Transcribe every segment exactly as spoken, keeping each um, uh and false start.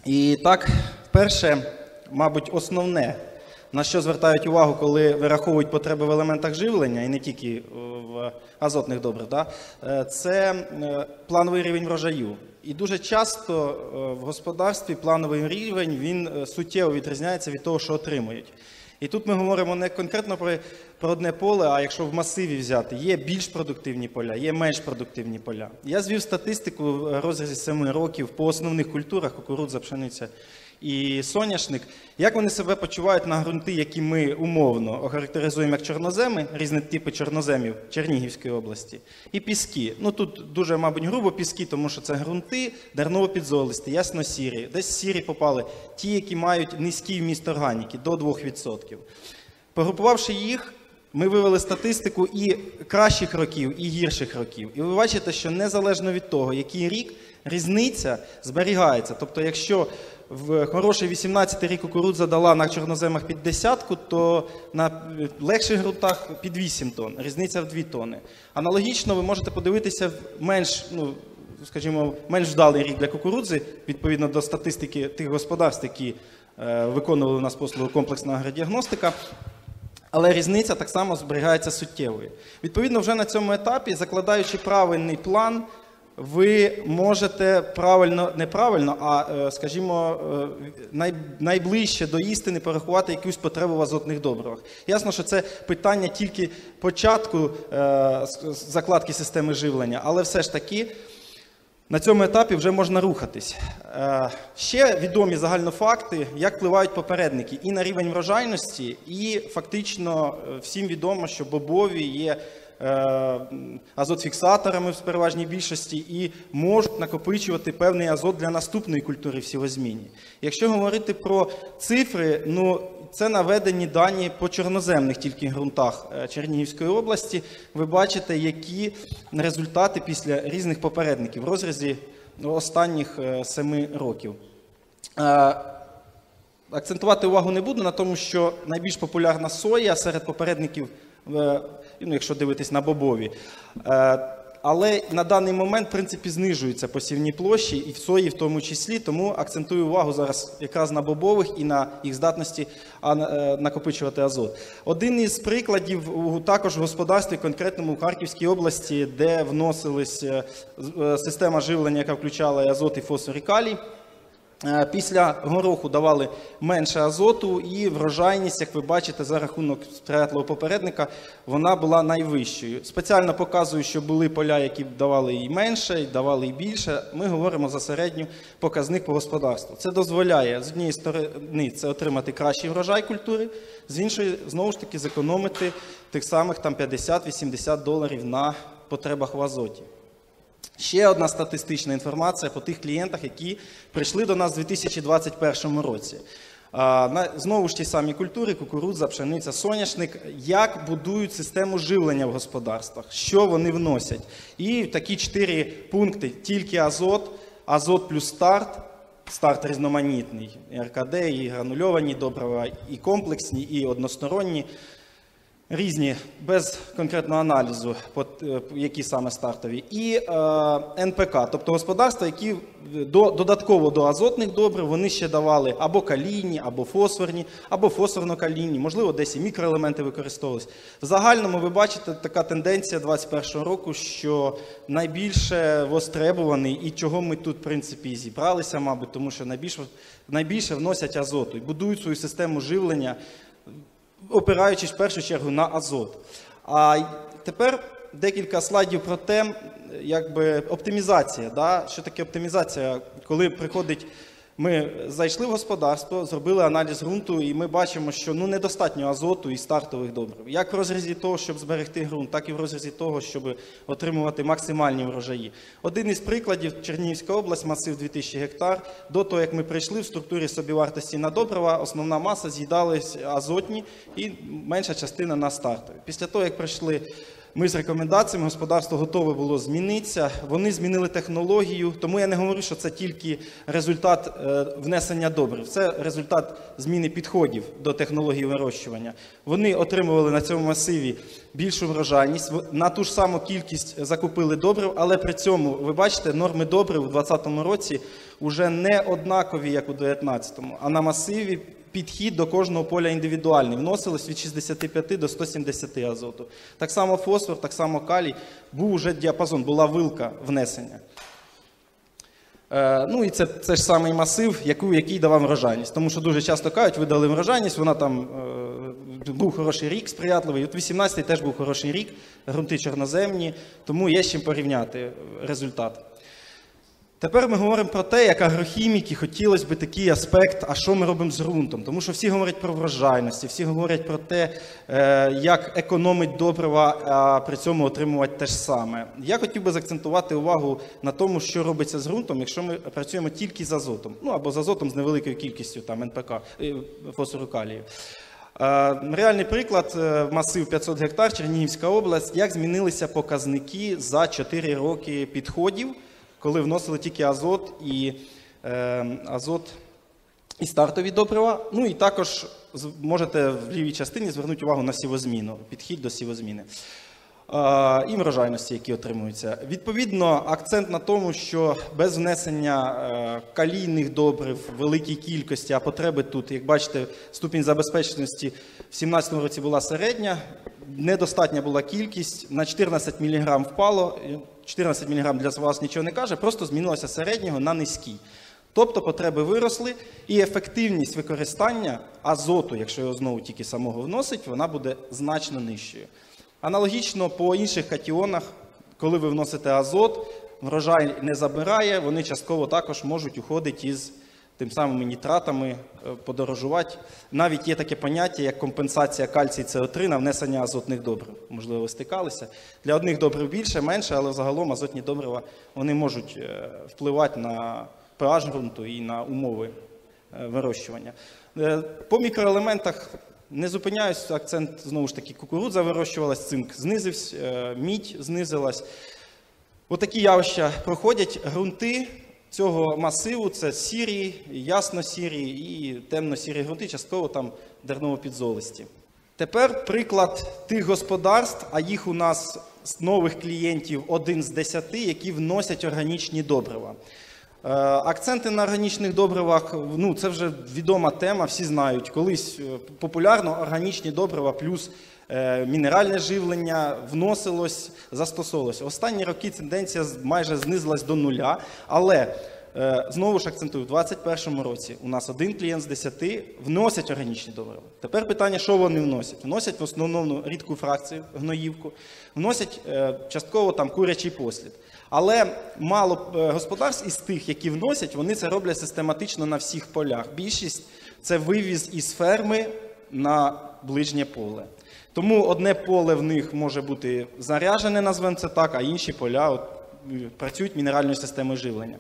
І так, перше, мабуть, основне, на що звертають увагу, коли вираховують потреби в елементах живлення, і не тільки в азотних добрив, да, це плановий рівень врожаю. І дуже часто в господарстві плановий рівень, він суттєво відрізняється від того, що отримують. І тут ми говоримо не конкретно про, про одне поле, а якщо в масиві взяти, є більш продуктивні поля, є менш продуктивні поля. Я звів статистику в розрізі семи років по основних культурах: кукурудза, пшениця і соняшник. Як вони себе почувають на ґрунти, які ми умовно охарактеризуємо як чорноземи, різні типи чорноземів Чернігівської області, і піски. Ну тут дуже, мабуть, грубо піски, тому що це ґрунти дерново-підзолисті, ясно-сірі. Десь сірі попали ті, які мають низький вміст органіки, до двох відсотків. Погрупувавши їх, ми вивели статистику і кращих років, і гірших років. І ви бачите, що незалежно від того, який рік, різниця зберігається. Тобто, якщо в хороший вісімнадцятий рік кукурудза дала на чорноземах під десятку, то на легших ґрунтах під вісім тонн, різниця в дві тонни. Аналогічно ви можете подивитися в менш, ну, скажімо, менш вдалий рік для кукурудзи, відповідно до статистики тих господарств, які е, виконували у нас послугу комплексна агродіагностика. Але різниця так само зберігається суттєвою. Відповідно, вже на цьому етапі, закладаючи правильний план, ви можете правильно, не правильно, а, скажімо, найближче до істини порахувати якусь потребу в азотних добривах. Ясно, що це питання тільки початку закладки системи живлення, але все ж таки на цьому етапі вже можна рухатись. Ще відомі загальнофакти, як впливають попередники і на рівень врожайності, і фактично всім відомо, що бобові є азотфіксаторами в переважній більшості і можуть накопичувати певний азот для наступної культури в сівозміні. Якщо говорити про цифри, ну, це наведені дані по чорноземних тільки ґрунтах Чернігівської області. Ви бачите, які результати після різних попередників в розрізі останніх семи років. Акцентувати увагу не буду на тому, що найбільш популярна соя серед попередників, ну, якщо дивитись на бобові. Але на даний момент, в принципі, знижуються посівні площі, і в сої в тому числі, тому акцентую увагу зараз якраз на бобових і на їх здатності накопичувати азот. Один із прикладів також в господарстві, конкретному в Харківській області, де вносилась система живлення, яка включала і азот, і фосфор, і калій. Після гороху давали менше азоту, і врожайність, як ви бачите, за рахунок сприятливого попередника, вона була найвищою. Спеціально показую, що були поля, які давали і менше, і давали і більше. Ми говоримо за середню показник по господарству. Це дозволяє, з однієї сторони, це отримати кращий врожай культури, з іншої, знову ж таки, зекономити тих самих там п'ятдесят-вісімдесят доларів на потребах в азоті. Ще одна статистична інформація по тих клієнтах, які прийшли до нас у дві тисячі двадцять першому році. Знову ж ті самі культури: кукурудза, пшениця, соняшник. Як будують систему живлення в господарствах, що вони вносять. І такі чотири пункти: тільки азот, азот плюс старт, старт різноманітний, і ар ка де, і гранульовані добрива, і комплексні, і односторонні. Різні, без конкретного аналізу, які саме стартові, і е, ен пе ка, тобто господарства, які до, додатково до азотних добрив вони ще давали або калійні, або фосфорні, або фосфорно-калійні, можливо, десь і мікроелементи використовувалися. В загальному ви бачите така тенденція двадцять першого року, що найбільше востребуваний, і чого ми тут, в принципі, і зібралися, мабуть, тому що найбільше, найбільше вносять азоту і будують свою систему живлення, опираючись в першу чергу на азот. А тепер декілька слайдів про те, якби оптимізація. Да? Що таке оптимізація? Коли приходить, ми зайшли в господарство, зробили аналіз ґрунту, і ми бачимо, що ну, недостатньо азоту і стартових добрив. Як в розрізі того, щоб зберегти ґрунт, так і в розрізі того, щоб отримувати максимальні врожаї. Один із прикладів – Чернігівська область, масив дві тисячі гектар. До того, як ми прийшли, в структурі собівартості на добрива основна маса з'їдались азотні і менша частина на стартові. Після того, як прийшли Ми з рекомендаціями, господарство готове було змінитися, вони змінили технологію, тому я не говорю, що це тільки результат внесення добрив, це результат зміни підходів до технології вирощування. Вони отримували на цьому масиві більшу врожайність, на ту ж саму кількість закупили добрив, але при цьому, ви бачите, норми добрив у двадцятому році вже не однакові, як у дев'ятнадцятому, а на масиві підхід до кожного поля індивідуальний. Вносилось від шістдесят п'ять до ста сімдесят азоту. Так само фосфор, так само калій. Був уже діапазон, була вилка внесення. Е, ну і це, це ж самий масив, який, який давав врожайність. Тому що дуже часто кажуть, ви дали врожайність, вона там, е, був хороший рік сприятливий. От вісімнадцятий теж був хороший рік, ґрунти чорноземні, тому є з чим порівняти результат. Тепер ми говоримо про те, як агрохіміки хотілося б такий аспект, а що ми робимо з ґрунтом. Тому що всі говорять про врожайності, всі говорять про те, як економить добрива, а при цьому отримувати те ж саме. Я хотів би заакцентувати увагу на тому, що робиться з ґрунтом, якщо ми працюємо тільки з азотом. Ну або з азотом з невеликою кількістю там, ен пе ка, фосфору, калію. Реальний приклад, масив п'ятсот гектар, Чернігівська область, як змінилися показники за чотири роки підходів, коли вносили тільки азот і, е, азот і стартові добрива. Ну і також можете в лівій частині звернути увагу на сівозміну, підхід до сівозміни. Е, і врожайності, які отримуються. Відповідно, акцент на тому, що без внесення е, калійних добрив в великій кількості, а потреби тут, як бачите, ступінь забезпеченості в дві тисячі сімнадцятому році була середня, недостатня була кількість, на чотирнадцять міліграм впало, чотирнадцять міліграм для вас нічого не каже, просто змінилося середнього на низький. Тобто потреби виросли і ефективність використання азоту, якщо його знову тільки самого вносить, вона буде значно нижчою. Аналогічно по інших катіонах, коли ви вносите азот, врожай не забирає, вони частково також можуть уходити із тим самими нітратами, подорожувати. Навіть є таке поняття, як компенсація кальцій С О три на внесення азотних добрив. Можливо, ви стикалися. Для одних добрив більше, менше, але загалом азотні добрива вони можуть впливати на pH ґрунту і на умови вирощування. По мікроелементах не зупиняюсь, акцент, знову ж таки, кукурудза вирощувалась, цинк знизився, мідь знизилась. Отакі явища проходять. Ґрунти цього масиву – це сірі, ясно-сірі і темно-сірі ґрунти, частково там дерново-підзолисті. Тепер приклад тих господарств, а їх у нас з нових клієнтів один з десяти, які вносять органічні добрива. Акценти на органічних добривах, ну це вже відома тема, всі знають. Колись популярно органічні добрива плюс мінеральне живлення вносилось, застосовувалось. Останні роки тенденція майже знизилась до нуля, але знову ж акцентую, в двадцять першому році у нас один клієнт з десяти вносять органічні добрива. Тепер питання, що вони вносять? Вносять в основному рідку фракцію, гноївку, вносять частково там курячий послід. Але мало господарств із тих, які вносять, вони це роблять систематично на всіх полях. Більшість – це вивіз із ферми на ближнє поле. Тому одне поле в них може бути заряджене, назвемо це так, а інші поля от, працюють мінеральною системою живлення.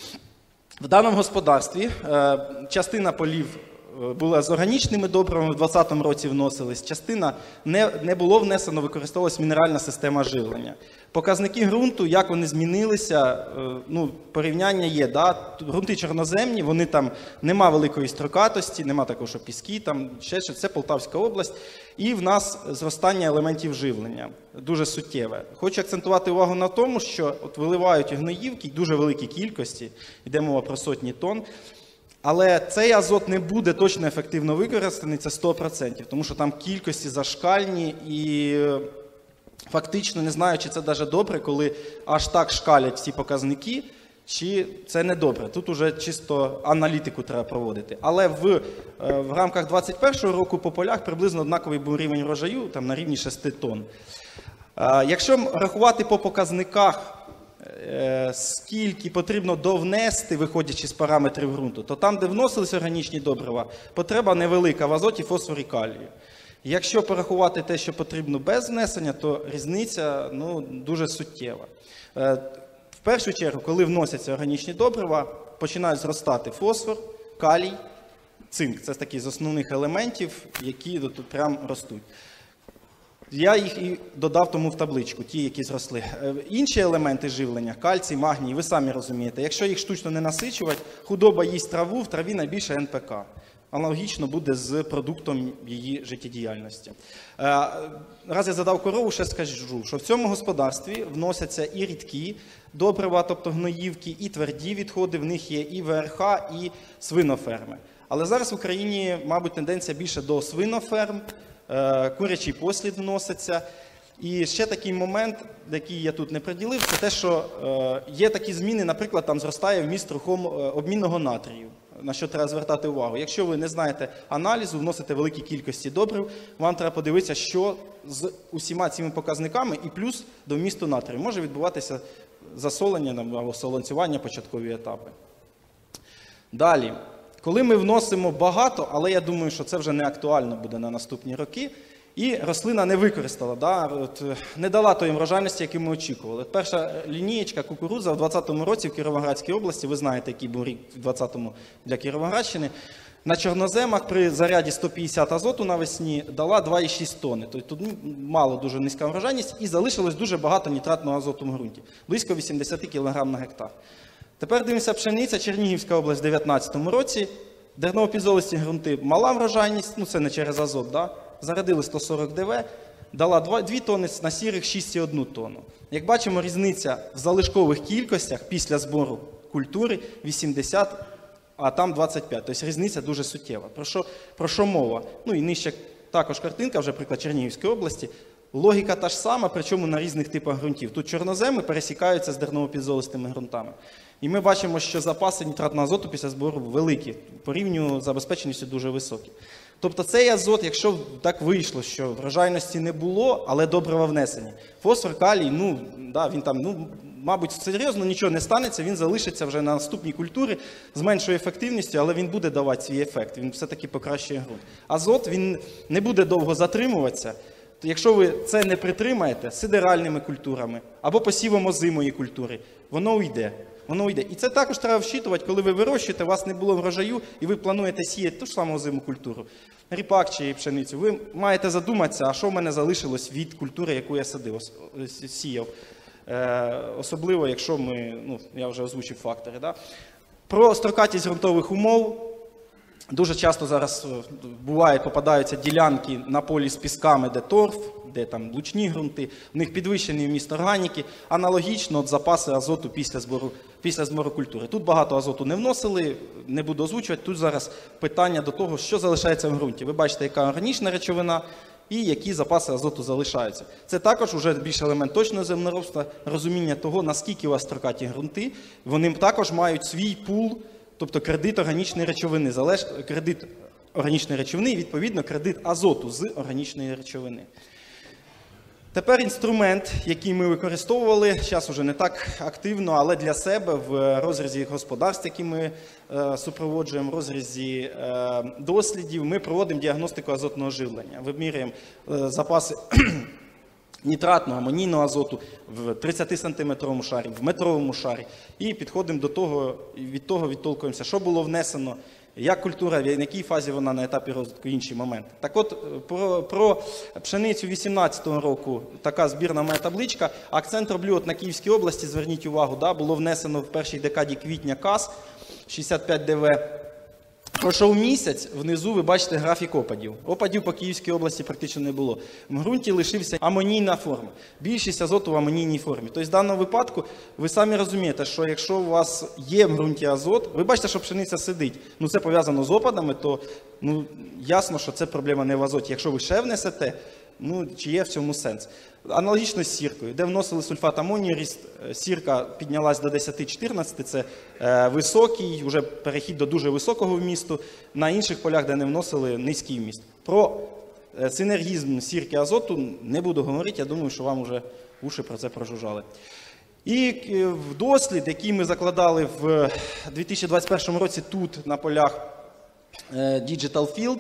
В даному господарстві е, частина полів була з органічними добривами, в двадцятому році вносились, частина не, не було внесено, використовувалась мінеральна система живлення. Показники ґрунту, як вони змінилися, ну, порівняння є. Да? Ґрунти чорноземні, вони там, нема великої строкатості, нема такого, що піски, там ще щось, це Полтавська область. І в нас зростання елементів живлення, дуже суттєве. Хочу акцентувати увагу на тому, що от виливають гноївки, дуже великі кількості, йде мова про сотні тонн. Але цей азот не буде точно ефективно використаний, це сто відсотків, тому що там кількості зашкальні і фактично не знаю, чи це навіть добре, коли аж так шкалять всі показники, чи це не добре. Тут уже чисто аналітику треба проводити. Але в, в рамках двадцять першого року по полях приблизно однаковий був рівень врожаю, там на рівні шести тонн. Якщо рахувати по показниках, скільки потрібно довнести, виходячи з параметрів ґрунту, то там, де вносилися органічні добрива, потреба невелика в азоті, фосфорі, калію. Якщо порахувати те, що потрібно без внесення, то різниця ну, дуже суттєва. В першу чергу, коли вносяться органічні добрива, починають зростати фосфор, калій, цинк. Це такі з основних елементів, які тут прям ростуть. Я їх і додав тому в табличку, ті, які зросли. Інші елементи живлення, кальцій, магній, ви самі розумієте, якщо їх штучно не насичувати, худоба їсть траву, в траві найбільше ен пе ка. Аналогічно буде з продуктом її життєдіяльності. Раз я задав корову, ще скажу, що в цьому господарстві вносяться і рідкі добрива, тобто гноївки, і тверді відходи, в них є і ве ер ха, і свиноферми. Але зараз в Україні, мабуть, тенденція більше до свиноферм, курячий послід вноситься. І ще такий момент, який я тут не приділив, це те, що є такі зміни, наприклад, там зростає вміст рухом обмінного натрію, на що треба звертати увагу. Якщо ви не знаєте аналізу, вносите великі кількості добрив, вам треба подивитися, що з усіма цими показниками і плюс до вмісту натрію може відбуватися засолення або солонцювання, початкові етапи. Далі. Коли ми вносимо багато, але я думаю, що це вже не актуально буде на наступні роки, і рослина не використала, да, от, не дала тої врожайності, яку ми очікували. Перша лінієчка кукурудза в двадцятому році в Кіровоградській області, ви знаєте, який був рік в двадцятому для Кіровоградщини, на чорноземах при заряді сто п'ятдесят азоту навесні дала два і шість тонни. Тобто тут мало дуже низька врожайність і залишилось дуже багато нітратного азоту в ґрунті, близько вісімдесят кілограмів на гектар. Тепер дивимося пшениця, Чернігівська область в дев'ятнадцятому році, дерновопізолисті ґрунти, мала врожайність, ну це не через азот, да? Зарядили сто сорок де ве, дала дві тонни, на сірих шість цілих одну тонну. Як бачимо, різниця в залишкових кількостях після збору культури вісімдесят, а там двадцять п'ять. Тобто різниця дуже суттєва. Про що, про що мова? Ну і нижче також картинка, вже приклад Чернігівської області. Логіка та ж сама, причому на різних типах ґрунтів. Тут чорноземи пересікаються з дерновопідзолистими ґрунтами. І ми бачимо, що запаси нітратного азоту після збору великі, по рівню забезпеченості дуже високі. Тобто цей азот, якщо так вийшло, що врожайності не було, але добрива внесені. Фосфор, калій, ну, да, він там, ну, мабуть, серйозно нічого не станеться, він залишиться вже на наступній культурі з меншою ефективністю, але він буде давати свій ефект, він все-таки покращує ґрунт. Азот, він не буде довго затримуватися. Якщо ви це не притримаєте сидеральними культурами або посівом озимої культури, воно уйде. Воно уйде. І це також треба вчитувати, коли ви вирощуєте, у вас не було врожаю, і ви плануєте сіяти ту ж саму озиму культуру, ріпак чи пшеницю. Ви маєте задуматися, а що в мене залишилось від культури, яку я садив, сіяв. Е, особливо, якщо ми, ну, я вже озвучив фактори. Да? Про строкатість ґрунтових умов. Дуже часто зараз буває, попадаються ділянки на полі з пісками, де торф, де там лучні ґрунти, в них підвищений вміст органіки, аналогічно от запаси азоту після збору, після збору культури. Тут багато азоту не вносили, не буду озвучувати, тут зараз питання до того, що залишається в ґрунті. Ви бачите, яка органічна речовина і які запаси азоту залишаються. Це також вже більш елемент точного землеробства, розуміння того, наскільки у вас строкаті ґрунти, вони також мають свій пул, тобто кредит органічної речовини, залеж... кредит органічної речовини і, відповідно, кредит азоту з органічної речовини. Тепер інструмент, який ми використовували, зараз вже не так активно, але для себе в розрізі господарств, які ми е, супроводжуємо, в розрізі е, дослідів, ми проводимо діагностику азотного живлення. Вимірюємо е, запаси нітратного, амонійного азоту в тридцятисантиметровому шарі, в метровому шарі. І підходимо до того, від того відтолкуємося, що було внесено, як культура, в якій фазі вона на етапі розвитку, інші моменти. Так от, про, про пшеницю вісімнадцятого року така збірна моя табличка. Акцент роблю от на Київській області, зверніть увагу, да, було внесено в першій декаді квітня КАС шістдесят п'ять де ве. Пройшов місяць, внизу ви бачите графік опадів. Опадів по Київській області практично не було. В ґрунті лишився амонійна форма. Більшість азоту в амонійній формі. Тобто в даному випадку ви самі розумієте, що якщо у вас є в ґрунті азот, ви бачите, що пшениця сидить, ну це пов'язано з опадами, то ну, ясно, що це проблема не в азоті. Якщо ви ще внесете, ну чи є в цьому сенс. Аналогічно з сіркою, де вносили сульфат амонію, ріст сірка піднялась до десять-чотирнадцять, це е, високий, вже перехід до дуже високого вмісту, на інших полях, де не вносили, низький вміст. Про е, синергізм сірки азоту не буду говорити, я думаю, що вам вже уші про це прожужжали. І е, в дослід, який ми закладали в дві тисячі двадцять першому році тут, на полях е, Digital Field,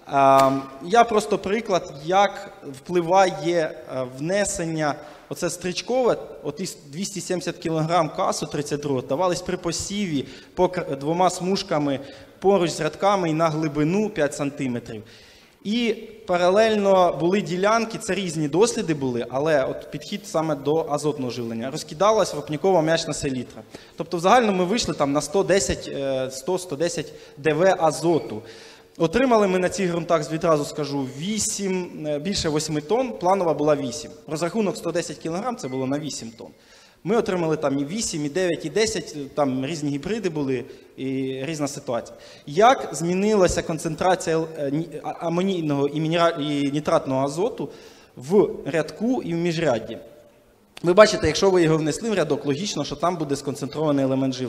я просто приклад, як впливає внесення, оце стрічкове, от із двісті сімдесят кілограмів касу тридцять другого давались при посіві по двома смужками поруч з рядками і на глибину п'ять сантиметрів. І паралельно були ділянки, це різні досліди були, але от підхід саме до азотного живлення. Розкидалась вапнякова м'ячна селітра. Тобто в загальному ми вийшли там на сто десять, сто сто десять ДВ азоту. Отримали ми на цих ґрунтах, відразу скажу, вісім, більше восьми тонн, планова була вісім. Розрахунок сто десять кілограм, це було на вісім тонн. Ми отримали там і вісім, і дев'ять, і десять, там різні гібриди були, і різна ситуація. Як змінилася концентрація амонійного і, мінераль... і нітратного азоту в рядку і в міжрядді? Ви бачите, якщо ви його внесли в рядок, логічно, що там буде сконцентрований елемент живлення.